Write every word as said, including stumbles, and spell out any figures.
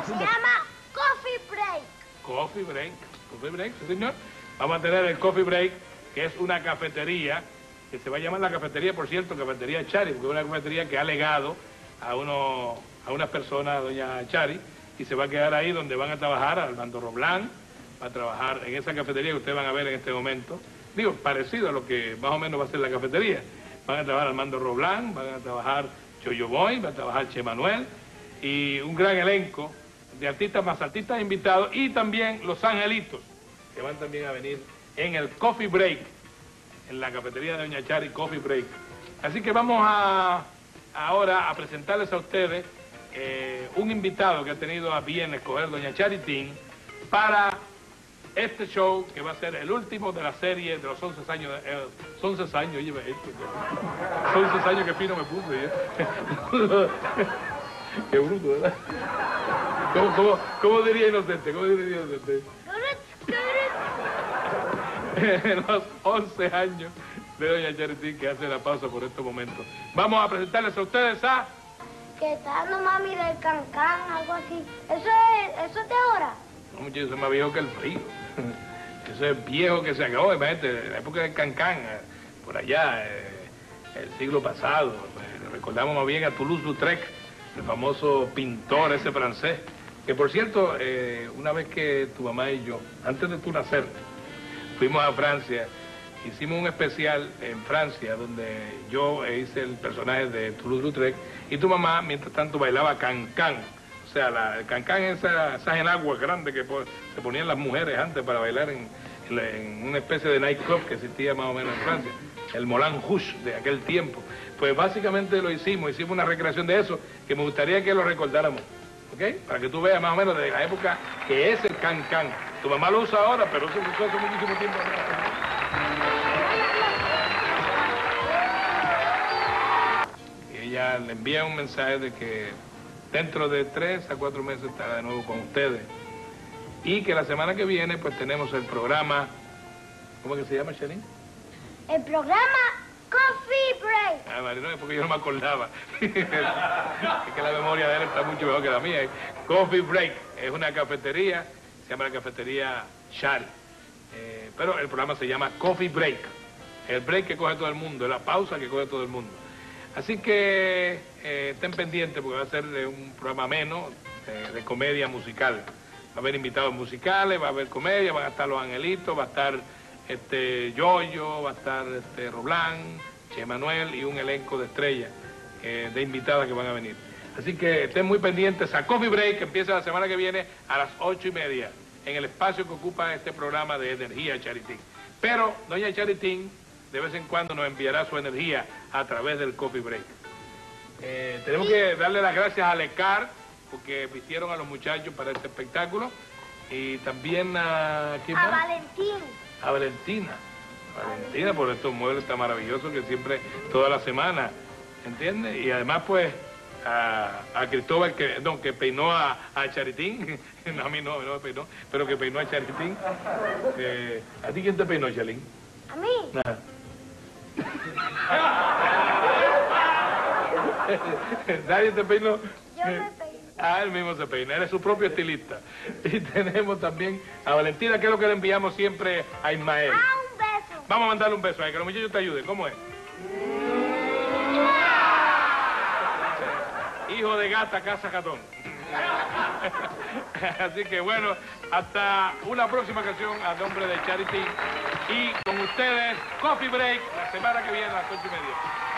Se llama Coffee Break. Coffee Break. Coffee Break, sí, señor. Vamos a tener el Coffee Break, que es una cafetería, que se va a llamar la cafetería, por cierto, Cafetería Chari, porque es una cafetería que ha legado a, uno, a unas personas, a doña Chari, y se va a quedar ahí donde van a trabajar Armando Roblán, va a trabajar en esa cafetería que ustedes van a ver en este momento. Digo, parecido a lo que más o menos va a ser la cafetería. Van a trabajar Armando Roblán, van a trabajar Choyo Boy, va a trabajar Che Manuel, y un gran elenco de artistas más artistas invitados, y también Los Angelitos, que van también a venir en el Coffee Break, en la cafetería de doña Chari, Coffee Break. Así que vamos a ahora a presentarles a ustedes eh, un invitado que ha tenido a bien escoger doña Charitín para este show, que va a ser el último de la serie de los once años, eh, once años, oye, esto, once años que fino me puso, ¿eh? Qué bruto, ¿verdad? ¿Cómo, cómo, cómo diría Inocente? ¿Cómo diría Inocente? Los once años de doña Charitín, que hace la pausa por estos momentos. Vamos a presentarles a ustedes a... Que está dando mami del cancán, algo así. ¿Eso es, eso es de ahora? No, muchachos, eso es más viejo que el frío. Eso es viejo que se acabó, imagínate, la época del cancán, por allá, eh, el siglo pasado. Pues, recordamos más bien a Toulouse-Lautrec, el famoso pintor ese francés. Que por cierto, eh, una vez que tu mamá y yo, antes de tu nacer, fuimos a Francia, hicimos un especial en Francia donde yo hice el personaje de Toulouse-Lautrec y tu mamá, mientras tanto, bailaba cancán. O sea, la, el cancán es esa, esas enaguas grandes que po, se ponían las mujeres antes para bailar en, en, en una especie de nightclub que existía más o menos en Francia, el Moulin Rouge de aquel tiempo. Pues básicamente lo hicimos, hicimos una recreación de eso, que me gustaría que lo recordáramos. ¿Ok? Para que tú veas más o menos de la época que es el cancán. Tu mamá lo usa ahora, pero eso se usó hace muchísimo tiempo. Y ella le envía un mensaje de que dentro de tres a cuatro meses estará de nuevo con ustedes. Y que la semana que viene pues tenemos el programa... ¿Cómo es que se llama, Charín? El programa Coffee Break. Ah, Marino, es porque yo no me acordaba. Es que la memoria de él está mucho mejor que la mía. Coffee Break es una cafetería, se llama la cafetería Chari. Eh, pero el programa se llama Coffee Break. El break que coge todo el mundo, es la pausa que coge todo el mundo. Así que eh, estén pendientes porque va a ser un programa ameno eh, de comedia musical. Va a haber invitados musicales, va a haber comedia, van a estar Los Angelitos, va a estar este Yoyo, va a estar este Roblán, Che Manuel y un elenco de estrellas eh, de invitadas que van a venir. Así que estén muy pendientes a Coffee Break, que empieza la semana que viene a las ocho y media, en el espacio que ocupa este programa de Energía Charitín. Pero doña Charitín de vez en cuando nos enviará su energía a través del Coffee Break. Eh, tenemos que darle las gracias a Lecar, porque vistieron a los muchachos para este espectáculo, y también a... ¿quién A más? Valentín. A Valentina. A Valentina por estos muebles tan maravillosos que siempre, toda la semana, ¿entiendes? Y además, pues, a, a Cristóbal, que, no, que peinó a, a Charitín. No, a mí no, no me peinó, pero que peinó a Charitín. Eh, ¿A ti quién te peinó, Chalín? ¿A mí? Nada. ¿Nadie te peinó? Yo me peino. Ah, él mismo se peina, él es su propio estilista. Y tenemos también a Valentina, que es lo que le enviamos siempre a Ismael. Ah, un beso. Vamos a mandarle un beso ahí, que los muchachos te ayuden. ¿Cómo es? Hijo de gata, casa catón. Así que bueno, hasta una próxima canción a nombre de Charity. Y con ustedes, Coffee Break, la semana que viene a las ocho y media.